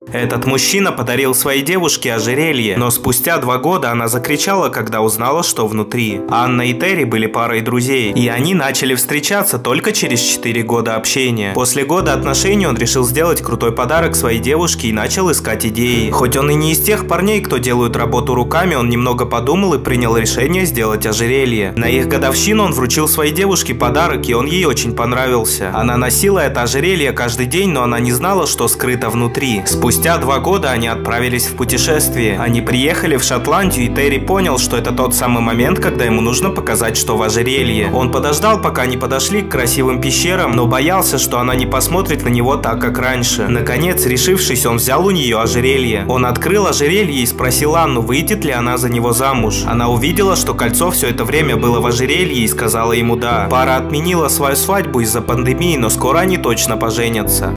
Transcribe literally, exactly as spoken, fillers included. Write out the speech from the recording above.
Этот мужчина подарил своей девушке ожерелье, но спустя два года она закричала, когда узнала, что внутри. Анна и Терри были парой друзей, и они начали встречаться только через четыре года общения. После года отношений он решил сделать крутой подарок своей девушке и начал искать идеи. Хоть он и не из тех парней, кто делают работу руками, он немного подумал и принял решение сделать ожерелье. На их годовщину он вручил своей девушке подарок, и он ей очень понравился. Она носила это ожерелье каждый день, но она не знала, что скрыто внутри. Спустя два года они отправились в путешествие. Они приехали в Шотландию, и Терри понял, что это тот самый момент, когда ему нужно показать, что в ожерелье. Он подождал, пока они подошли к красивым пещерам, но боялся, что она не посмотрит на него так, как раньше. Наконец, решившись, он взял у нее ожерелье. Он открыл ожерелье и спросил Анну, выйдет ли она за него замуж. Она увидела, что кольцо все это время было в ожерелье, и сказала ему «да». Пара отменила свою свадьбу из-за пандемии, но скоро они точно поженятся.